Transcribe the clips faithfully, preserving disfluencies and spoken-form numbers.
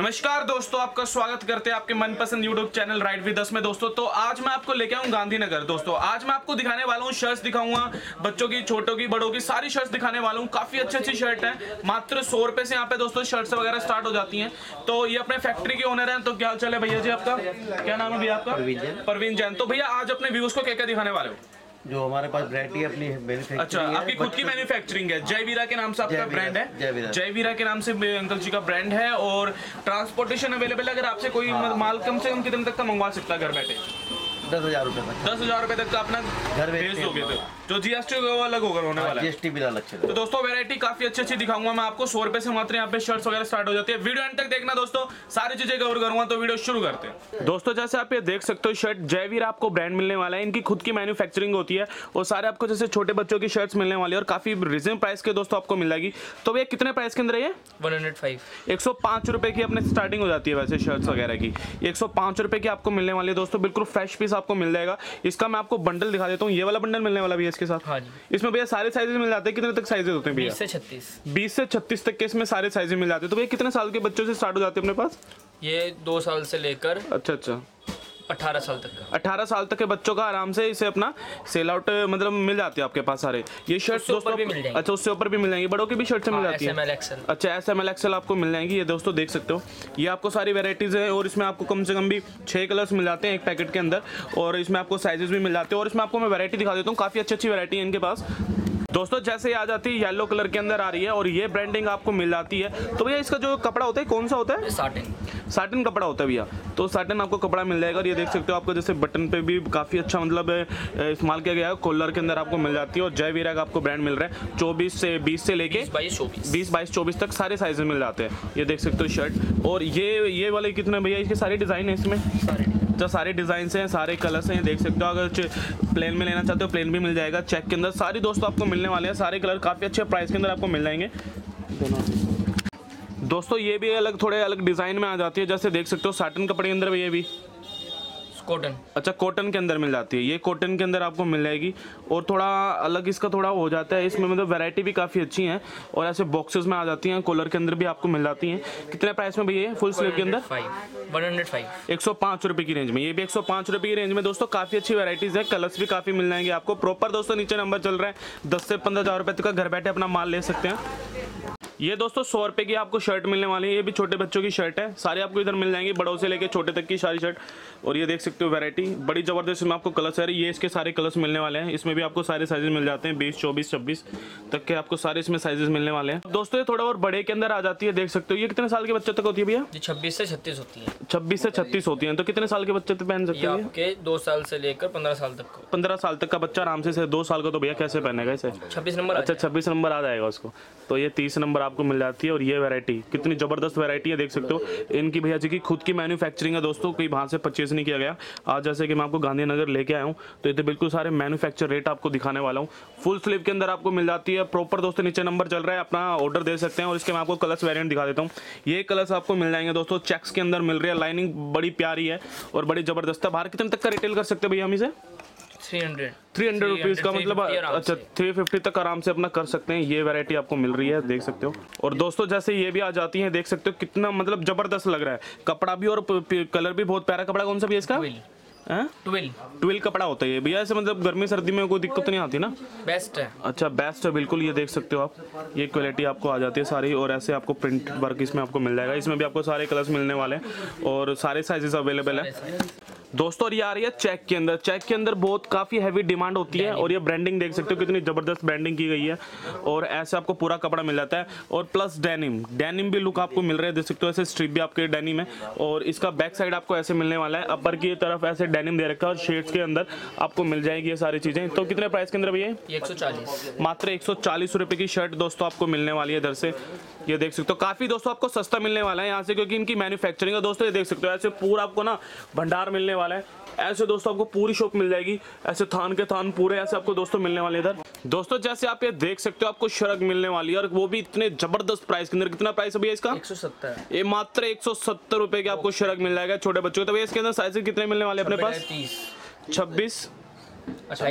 नमस्कार दोस्तों, आपका स्वागत करते हैं आपके मनपसंद YouTube channel ride with us में। दोस्तों तो आज मैं आपको लेके आऊँ गांधीनगर। दोस्तों आज मैं आपको दिखाने वाला हूँ शर्ट्स दिखाऊंगा, बच्चों की, छोटों की, बड़ों की सारी शर्ट्स दिखाने वाला हूँ। काफी अच्छी अच्छी शर्ट है, मात्र सौ रुपए से यहाँ पे दोस्तों शर्ट्स वगैरह स्टार्ट हो जाती हैं। तो ये अपने फैक्ट्री के ओनर हैं। तो क्या हाल चाल है भैया जी आपका? क्या नाम है भैया आपका? परवीन जैन। तो भैया आज अपने व्यूअर्स को क्या क्या दिखाने वाले हो? जो हमारे पास वैरायटी अपनी मैन्युफैक्चरिंग। अच्छा, आपकी खुद की मैन्युफैक्चरिंग है। जय वीरा के नाम से आपका ब्रांड है। जय वीरा के नाम से अंकल जी का ब्रांड है। और ट्रांसपोर्टेशन अवेलेबल है। अगर आपसे कोई माल कम से कम कितने तक का मंगवा सकता है घर बैठे? दस हजार रुपए तक। दस हजार रुपए तक का अपना घर भेज दोगे तो जो जीएसटी अलग होगा होने वाला है। जीएसटी भी अलग से। तो दोस्तों वैरायटी काफी अच्छी अच्छी दिखाऊंगा मैं आपको। सौ रुपए से मात्र यहाँ पे शर्ट्स वगैरह स्टार्ट हो जाती है। वीडियो एंड तक देखना दोस्तों, सारी चीजें कवर करूंगा। तो वीडियो शुरू करते हैं। दोस्तों जैसे आप ये देख सकते हो, शर्ट जय वीरा आपको ब्रांड मिलने वाला है। इनकी खुद की मैन्युफैक्चरिंग होती है और सारे आपको जैसे छोटे बच्चों की शर्ट्स मिलने वाली है और काफी रिजनेबल प्राइस के दोस्तों आपको मिल जाएगी। तो भैया कितने प्राइस के अंदर है? वन हंड्रेड फाइव एक सौ पाँच रुपए की अपने स्टार्टिंग हो जाती है वैसे शर्ट्स वगैरह की। एक सौ पाँच रुपए की आपको मिलने वाली है दोस्तों। बिल्कुल फ्रेश पीस आपको मिल जाएगा। इसका मैं आपको बंडल दिखा देता हूँ। ये वाला बंडल मिलने वाला भी है इसके साथ। हाँ जी। इसमें भैया सारे साइजेस मिल जाते हैं। कितने तक साइजेस होते हैं भैया? बीस से छत्तीस। बीस से छत्तीस तक के इसमें सारे साइजेस मिल जाते हैं। तो भैया कितने साल के बच्चों से स्टार्ट हो जाते हैं अपने पास? ये दो साल से लेकर अच्छा अच्छा अठारह साल तक का। अठारह साल तक के बच्चों का आराम से इसे अपना सेल आउट मतलब मिल जाती है आपके पास सारे ये शर्ट्स दोस्तों। भी मिल जाएंगे। अच्छा, उससे ऊपर भी मिल जाएंगी। बड़ों की भी शर्ट्स मिल जाती है। S M L XL. अच्छा, एस एम एल एक्सेल आपको मिल जाएंगी। ये दोस्तों देख सकते हो, ये आपको सारी वेराइटीज है और इसमें आपको कम से कम भी छह कलर्स मिल जाते हैं एक पैकेट के अंदर। और इसमें आपको साइजेस भी मिल जाते हैं। और इसमें आपको मैं वैरायटी दिखा देता हूँ। काफी अच्छी अच्छी वैरायटी है इनके पास दोस्तों। जैसे आ जाती है येलो कलर के अंदर आ रही है और ये ब्रांडिंग आपको मिल जाती है। तो भैया इसका जो कपड़ा होता है कौन सा होता है? साटिन। साटिन कपड़ा होता है भैया। तो साटिन आपको कपड़ा मिल जाएगा। और ये देख सकते हो आपको जैसे बटन पे भी काफ़ी अच्छा मतलब इस्तेमाल किया गया है। कॉलर के अंदर आपको मिल जाती है। और जय वीरा का आपको ब्रांड मिल रहा है। चौबीस से बीस से लेके बीस बाईस चौबीस तक सारे साइज मिल जाते हैं। ये देख सकते हो शर्ट। और ये ये वाले कितने भैया? इसके सारे डिज़ाइन है इसमें। जो सारे डिज़ाइन हैं, सारे कलर्स हैं, देख सकते हो। अगर प्लेन में लेना चाहते हो प्लेन भी मिल जाएगा। चेक के अंदर सारी दोस्तों आपको मिलने वाले हैं। सारे कलर काफ़ी अच्छे प्राइस के अंदर आपको मिल जाएंगे दोस्तों। ये भी अलग थोड़े अलग डिज़ाइन में आ जाती है। जैसे देख सकते हो साटन कपड़े के अंदर भी ये भी कॉटन। अच्छा, कॉटन के अंदर मिल जाती है। ये कॉटन के अंदर आपको मिल जाएगी। और थोड़ा अलग इसका थोड़ा हो जाता है इसमें, मतलब वैरायटी भी काफ़ी अच्छी है। और ऐसे बॉक्सेस में आ जाती हैं। कॉलर के अंदर भी आपको मिल जाती हैं। कितने प्राइस में भैया? फुल स्लीव के अंदर वन हंड्रेड फाइव एक सौ पाँच रुपये की रेंज में। ये भी एक सौ पाँच रुपये की रेंज में दोस्तों। काफ़ी अच्छी वैराइटीज़ है। कलर्स भी काफ़ी मिल जाएंगे आपको। प्रॉपर दोस्तों नीचे नंबर चल रहा है। दस से पंद्रह हज़ार रुपये तक का घर बैठे अपना माल ले सकते हैं। ये दोस्तों सौ रुपए की आपको शर्ट मिलने वाली है। ये भी छोटे बच्चों की शर्ट है। सारे आपको इधर मिल जाएंगे, बड़ों से लेके छोटे तक की सारी शर्ट। और ये देख सकते हो वैरायटी बड़ी ज़बरदस्त इसमें आपको कलर्स है। ये इसके सारे कलर्स मिलने वाले हैं। इसमें भी आपको सारे साइजेस मिल जाते हैं। बीस चौबीस छब्बीस तक के आपको सारे इसमें साइजेस मिलने वाले हैं दोस्तों। ये थोड़ा और बड़े के अंदर आ जाती है। देख सकते हो ये कितने साल के बच्चे तक होती है भैया? छब्बीस से छत्तीस होती है। छब्बीस से छत्तीस होती है। तो कितने साल के बच्चे तक पहन सकते हैं? आपके दो साल से लेकर पंद्रह साल तक। पंद्रह साल तक का बच्चा आराम से। दो साल का तो भैया कैसे पहनेगा इसे? छब्बीस नंबर। अच्छा, छब्बीस नंबर आ जाएगा उसको। तो ये तीस नंबर आपको मिल जाती है। और ये वैरायटी कितनी जबरदस्त वैरायटी है, देख सकते हो। इनकी भैया जी की खुद की मैन्युफैक्चरिंग है दोस्तों। कोई बाहर से परचेज नहीं किया गया। आज जैसे कि मैं आपको गांधीनगर लेके आया हूँ तो ये बिल्कुल सारे मैन्युफैक्चर रेट आपको दिखाने वाला हूँ। फुल स्लीव के अंदर आपको मिल जाती है। प्रॉपर दोस्तों नीचे नंबर चल रहा है, अपना ऑर्डर दे सकते हैं। और इसके मैं आपको कलर्स वेरिएंट दिखा देता हूँ। ये कलर्स आपको मिल जाएंगे दोस्तों। चेक्स के अंदर मिल रही है। लाइनिंग बड़ी प्यारी है और बड़ी जबरदस्त है। बाहर कितने तक का रिटेल कर सकते हैं भैया हम इसे? Three hundred three hundred rupees का मतलब अच्छा थ्री फिफ्टी तक आराम से अपना कर सकते हैं। ये वैरायटी आपको मिल रही है, देख सकते हो। और दोस्तों जैसे ये भी आ जाती है, देख सकते हो कितना मतलब जबरदस्त लग रहा है। कपड़ा भी और कलर भी बहुत प्यारा। कपड़ा कौन सा भी है इसका? ट्वेल्व ट्वेल्व कपड़ा होता है ये भैया। ऐसे मतलब गर्मी सर्दी में कोई दिक्कत नहीं आती ना? बेस्ट है। अच्छा, बेस्ट है बिल्कुल। ये देख सकते हो आप, ये क्वालिटी आपको आ जाती है सारी। और ऐसे आपको प्रिंट वर्क इसमें आपको मिल जाएगा। इसमें भी आपको सारे कलर्स मिलने वाले हैं और सारे साइजेस अवेलेबल है दोस्तों। और ये आ रही है चेक के अंदर। चेक के अंदर बहुत काफ़ी हैवी डिमांड होती है। और ये ब्रांडिंग देख सकते हो कितनी ज़बरदस्त ब्रांडिंग की गई है। और ऐसे आपको पूरा कपड़ा मिल जाता है। और प्लस डेनिम डेनिम भी लुक आपको मिल रहा है, देख सकते हो। ऐसे स्ट्रिप भी आपके डेनिम है। और इसका बैक साइड आपको ऐसे मिलने वाला है। अपर की तरफ ऐसे डेनिम दे रखा है और शेड्स के अंदर आपको मिल जाएगी ये सारी चीज़ें। तो कितने प्राइस के अंदर भैया? एक सौ चालीस मात्र एक सौ चालीस रुपये की शर्ट दोस्तों आपको मिलने वाली है इधर से। ये देख सकते हो काफ़ी दोस्तों आपको सस्ता मिलने वाला है यहाँ से, क्योंकि इनकी मैन्युफैक्चरिंग है दोस्तों। ये देख सकते हो ऐसे पूरा आपको ना भंडार मिलने वाला है। ऐसे दोस्तों आपको पूरी शॉप मिल जाएगी। ऐसे थान के थान पूरे ऐसे आपको दोस्तों मिलने वाले इधर दोस्तों। जैसे आप ये देख सकते हो आपको शर्ट मिलने वाली है और वो भी इतने जबरदस्त प्राइस के अंदर। कितना प्राइस है भैया इसका? एक सौ सत्तर। ये मात्र एक सौ सत्तर रुपए के आपको शर्ट मिल जाएगा छोटे बच्चों को। तो भैया इसके अंदर साइज कितने मिलने वाले अपने पास? तीस छब्बीस अट्ठाईस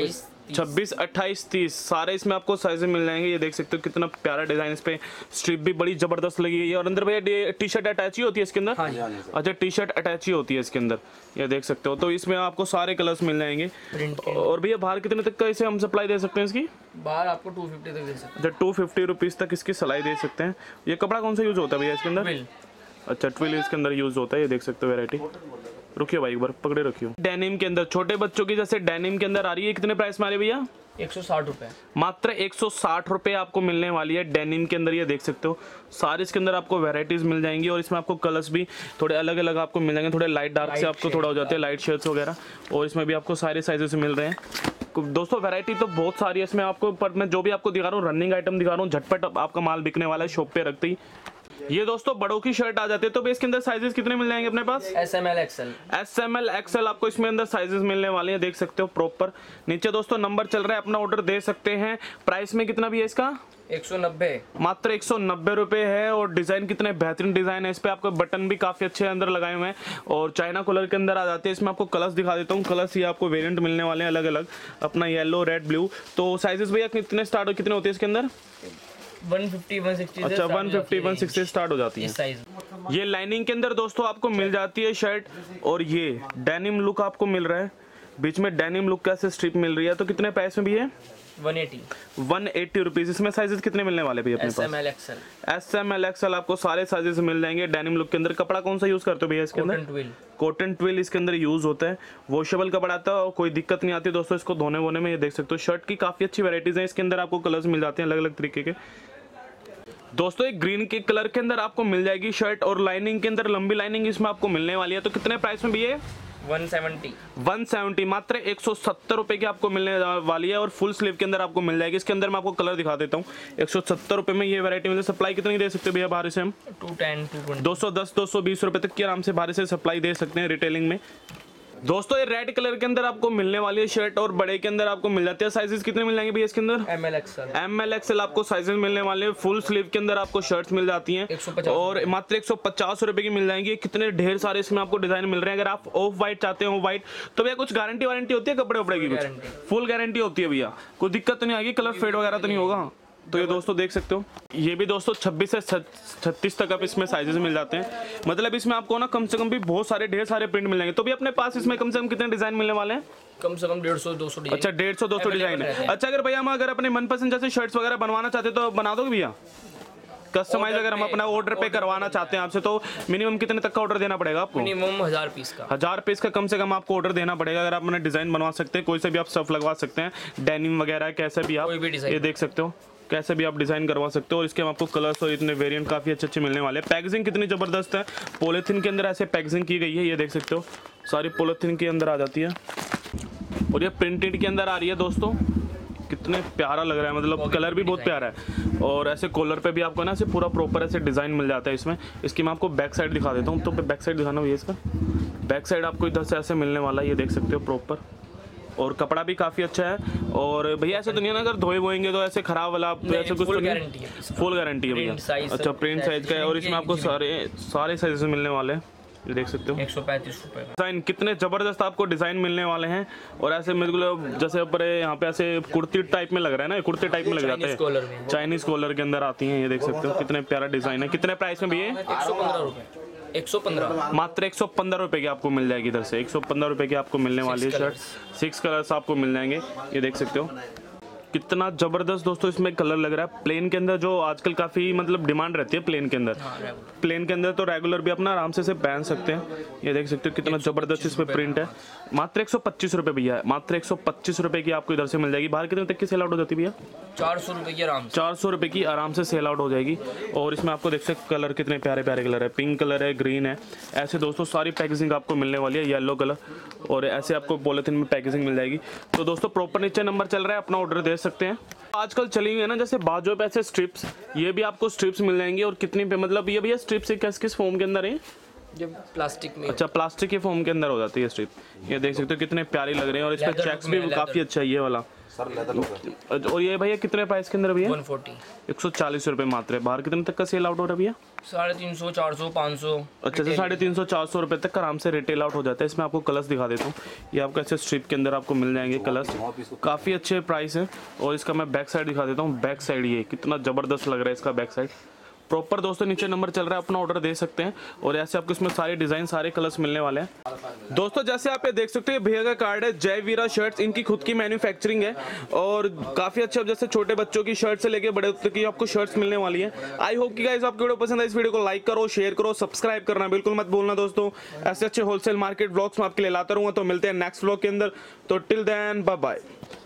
छब्बीस अट्ठाईस तीस सारे इसमें आपको साइज मिल जाएंगे। ये देख सकते हो कितना प्यारा डिजाइन, इस पे स्ट्रिप भी बड़ी जबरदस्त लगी है। और अंदर भैया टी शर्ट अटैच ही होती है इसके अंदर? हाँ जी। अच्छा, टी शर्ट अटैच ही होती है इसके अंदर, ये देख सकते हो। तो इसमें आपको सारे कलर्स मिल जाएंगे। और भैया बाहर कितने तक का इसे हम सप्लाई दे सकते हैं इसकी? बाहर आपको टू फिफ्टी तक दे सकते अच्छा, टू फिफ्टी रुपीज़ तक इसकी सिलाई दे सकते हैं। ये कपड़ा कौन सा यूज़ होता है भैया इसके अंदर? हैं। अच्छा, ट्विल इसके अंदर यूज़ होता है। ये देख सकते हो वैरायटी। रुकिए भाई, एक बार पकड़े रखियो। डेनिम के अंदर छोटे बच्चों की जैसे डेनिम के अंदर आ रही है, कितने प्राइस में आ रही है भैया? एक सौ साठ रुपए। मात्र एक सौ साठ रुपए आपको मिलने वाली है डेनिम के अंदर। ये देख सकते हो सारे इसके अंदर आपको वैरायटीज मिल जाएंगी। और इसमें आपको कलर्स भी थोड़े अलग अलग आपको मिल जाएंगे, थोड़े लाइट डार्क से आपको थोड़ा हो जाते हैं, लाइट शेड्स वगैरह। और इसमें भी आपको सारे साइजेस मिल रहे हैं दोस्तों। वैरायटी तो बहुत सारी है इसमें आपको, पर मैं जो भी आपको दिखा रहा हूँ रनिंग आइटम दिखा रहा हूँ, झटपट आपका माल बिकने वाला है शॉप पे रखते ही। ये दोस्तों बड़ों की शर्ट आ जाती है। तो भी इसके अंदर साइजेस कितने मिल जाएंगे अपने पास? S M L XL. S M L XL आपको इसमें अंदर साइजेस मिलने वाले हैं, देख सकते हो प्रॉपर। नीचे दोस्तों नंबर चल रहा है, अपना ऑर्डर दे सकते हैं। प्राइस में कितना भी है इसका? एक सौ नब्बे। मात्र एक सौ नब्बे रुपए है। और डिजाइन कितने बेहतरीन डिजाइन है इस पे, आपको बटन भी काफी अच्छे अंदर लगाए हुए हैं। और चाइना कलर के अंदर आ जाते हैं। इसमें आपको कलर्स दिखा देता हूँ, कलर्स ये आपको वेरिएंट मिलने वाले हैं अलग अलग, अपना येलो, रेड, ब्लू। तो साइजेस भैया कितने स्टार्ट कितने होते हैं इसके अंदर? One fifty one sixty. अच्छा, one fifty one sixty start हो जाती है। इस साइज। ये लाइनिंग के अंदर दोस्तों आपको मिल जाती है शर्ट। और ये डेनिम लुक आपको मिल रहा है, बीच में डेनिम लुक कैसे स्ट्रिप मिल रही है। तो कितने प्राइस में भी है? One eighty. One eighty rupees. इसमें साइजेस कितने मिलने वाले भैया अपने एस पास? M L XL. S M L XL आपको सारे साइजेस मिल जाएंगे डेनिम लुक के अंदर। कपड़ा कौन सा यूज करते हो भैया इसके अंदर? Cotton twill. कॉटन ट्विल इसके अंदर यूज होता है, वॉशेबल कपड़ा आता है और कोई दिक्कत नहीं आती दोस्तों इसको धोने वोने में। ये देख सकते हो शर्ट की काफी अच्छी वेराइटीज है इसके अंदर, आपको कलर्स मिल जाते हैं अलग अलग तरीके के। दोस्तों एक ग्रीन के कलर के अंदर आपको मिल जाएगी शर्ट। और लाइनिंग के अंदर लंबी लाइनिंग इसमें आपको मिलने वाली है। तो कितने प्राइस में भी है? One seventy. वन सेवेंटी मात्र एक सौ सत्तर रुपए की आपको मिलने वाली है। और फुल स्लीव के अंदर आपको मिल जाएगी। इसके अंदर मैं आपको कलर दिखा देता हूँ। एक सौ सत्तर रुपए में ये वैरायटी मिल। सप्लाई कितनी दे सकते हैं भैया बाहर से हम? Two ten two twenty. दो सौ दस दो सौ बीस रुपए तक की आराम से बाहर से सप्लाई दे सकते हैं रिटेलिंग में। दोस्तों ये रेड कलर के अंदर आपको मिलने वाली है शर्ट। और बड़े के अंदर आपको मिल जाती है। साइजेस कितने मिल जाएंगे भैया इसके अंदर? M L XL. M L XL आपको साइजेस मिलने वाले हैं। फुल स्लीव के अंदर आपको शर्ट्स मिल जाती हैं एक सौ पचास और मात्र एक सौ पचास रुपए की मिल जाएंगी। कितने ढेर सारे इसमें आपको डिजाइन मिल रहे हैं। अगर आप ऑफ व्हाइट चाहते हो व्हाइट, तो भैया कुछ गारंटी वारंटी होती है कपड़े वपड़े की? कुछ फुल गारंटी होती है भैया, कोई दिक्कत तो नहीं आएगी, कलर फेड वगैरह तो नहीं होगा? तो ये दोस्तों देख सकते हो, ये भी दोस्तों छब्बीस से छत्तीस तक अब इसमें साइजेस मिल जाते हैं। मतलब इसमें आपको ना कम से कम भी बहुत सारे ढेर सारे प्रिंट मिल जाएंगे। तो भी अपने पास इसमें कम से कम कितने डिजाइन मिलने वाले हैं? कम से कम डेढ़ सौ दो सौ। अच्छा, डेढ़ सौ दो सौ डिजाइन है। अच्छा, अगर भैया हम अगर अपने मनपसंद जैसे शर्ट्स वगैरह बनवाना चाहते तो बना दोगे भैया? कस्टमाइज अगर हम अपना ऑर्डर पे करवाना चाहते हैं आपसे, तो मिनिमम कितने तक का ऑर्डर देना पड़ेगा आपको? मिनिमम हजार पीस का। हजार पीस का कम से कम आपको ऑर्डर देना पड़ेगा। अगर आप अपना डिजाइन बनवा सकते हैं, कोई से भी आप स्टफ लगवा सकते हैं, डेनिम वगैरह कैसे भी आप, कोई भी डिजाइन। ये देख सकते हो कैसे भी आप डिजाइन करवा सकते हो। और इसके हम आपको कलर्स और इतने वेरिएंट काफी अच्छे अच्छे मिलने वाले हैं। पैकेजिंग कितनी जबरदस्त है, पॉलिथीन के अंदर ऐसे पैकेजिंग की गई है, ये देख सकते हो सारी पॉलिथीन के अंदर आ जाती है। और ये प्रिंटेड के अंदर आ रही है दोस्तों, कितने प्यारा लग रहा है, मतलब कलर भी बहुत प्यारा है। और ऐसे कॉलर पे भी आपको ना ऐसे पूरा प्रॉपर ऐसे डिजाइन मिल जाता है इसमें। इसकी मैं आपको बैक साइड दिखा देता हूँ। तो बैक साइड दिखाना भैया इसका। बैक साइड आपको इधर से ऐसे मिलने वाला है, ये देख सकते हो प्रॉपर। और कपड़ा भी काफी अच्छा है। और भैया ऐसे तो नहीं है ना अगर धोए बोएंगे तो ऐसे खराब वाला ऐसे कुछ तो नहीं? फुल गारंटी है भैया। अच्छा, प्रिंट साइज का है। और इसमें आपको सारे सारे साइज मिलने वाले हैं, ये देख सकते हो। एक सौ पैंतीस रुपए का डिजाइन, कितने जबरदस्त आपको डिजाइन मिलने वाले हैं। और ऐसे बिल्कुल जैसे ऊपर यहाँ पे ऐसे कुर्ती टाइप में लग रहा है ना, कुर्ती टाइप में लग जाता है, चाइनीज कॉलर के अंदर आती हैं, ये देख सकते हो कितने प्यारा डिजाइन है। कितने प्राइस में भी है? एक सौ पंद्रह रुपए। एक सौ पंद्रह मात्र एक सौ पंद्रह रुपए की आपको मिल जाएगी। इधर से एक सौ पंद्रह रुपए की आपको मिलने वाली है शर्ट। सिक्स कलर्स आपको मिल जाएंगे, ये देख सकते हो कितना जबरदस्त दोस्तों इसमें कलर लग रहा है। प्लेन के अंदर जो आजकल काफी मतलब डिमांड रहती है प्लेन के अंदर, प्लेन के अंदर तो रेगुलर भी अपना आराम से से पहन सकते हैं। ये देख सकते हो कितना जबरदस्त इसमें प्रिंट है। मात्र एक सौ पच्चीस रुपए भैया, मात्र एक सौ पच्चीस रुपए की आपको इधर से मिल जाएगी। बाहर कितने तक की सेल आउट हो जाती है भैया? चार सौ रुपए की आराम से चार सौ रुपए की आराम से सेल आउट हो जाएगी। और इसमें आपको देख सकते कलर कितने प्यारे प्यारे कलर है, पिंक कलर है, ग्रीन है, ऐसे दोस्तों सारी पैकेजिंग आपको मिलने वाली है। येलो कलर और ऐसे आपको पॉलिथीन में पैकेजिंग मिल जाएगी। तो दोस्तों प्रॉपर नीचे नंबर चल रहा है, अपना ऑर्डर दे सकते हैं। आजकल चली हुई है ना जैसे बाजू पे ऐसे स्ट्रिप्स, ये भी आपको स्ट्रिप्स मिल जाएंगी। और कितनी पे मतलब ये भैया स्ट्रिप्स किस किस फॉर्म के अंदर है? जब प्लास्टिक में। अच्छा, प्लास्टिक के फॉर्म के अंदर हो जाती है स्ट्रिप। ये देख सकते हो कितने प्यारी लग रहे हैं। और इस पे चेक्स भी काफी अच्छा है, ये वाला सर लेदर लोग और ये भैया कितने प्राइस के अंदर भैया? वन फोर्टी एक सौ चालीस रुपये मात्र है। बाहर कितने तक का सेल आउट हो रहा है भैया? साढ़े तीन सौ चार सौ पाँच सौ अच्छा अच्छा, साढ़े तीन सौ चार सौ रुपये तक का आराम से रिटेल आउट हो जाता है। इसमें आपको कलर्स दिखा देता हूँ। ये आपको ऐसे स्ट्रिप के अंदर आपको मिल जाएंगे कलर्स, काफ़ी अच्छे प्राइस है। और इसका मैं बैक साइड दिखा देता हूँ। बैक साइड ये कितना ज़बरदस्त लग रहा है इसका बैक साइड प्रॉपर। दोस्तों नीचे नंबर चल रहा है, अपना ऑर्डर दे सकते हैं। और ऐसे आपको इसमें सारे डिजाइन सारे कलर्स मिलने वाले हैं। दोस्तों जैसे आप ये देख सकते हैं भैया का कार्ड है जय वीरा शर्ट्स, इनकी खुद की मैन्युफैक्चरिंग है और काफी अच्छे अब जैसे छोटे बच्चों की शर्ट से लेके बड़े तक की आपको शर्ट्स मिलने वाली है। आई होप कि गाइस आपको वीडियो पसंद है। इस वीडियो को लाइक करो, शेयर करो, सब्सक्राइब करना बिल्कुल मत भूलना दोस्तों। ऐसे अच्छे होलसेल मार्केट ब्लॉग्स में आपके लिए लाता रहूंगा। तो मिलते हैं नेक्स्ट ब्लॉग के अंदर। तो टिल देन बाय बाय।